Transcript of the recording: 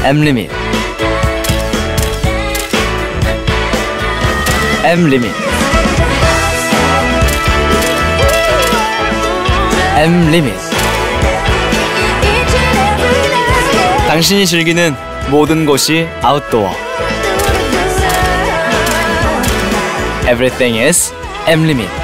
M 리밋. M 리밋. M 리밋. 당신이 즐기는 모든 곳이 아웃도어. Everything is M 리밋.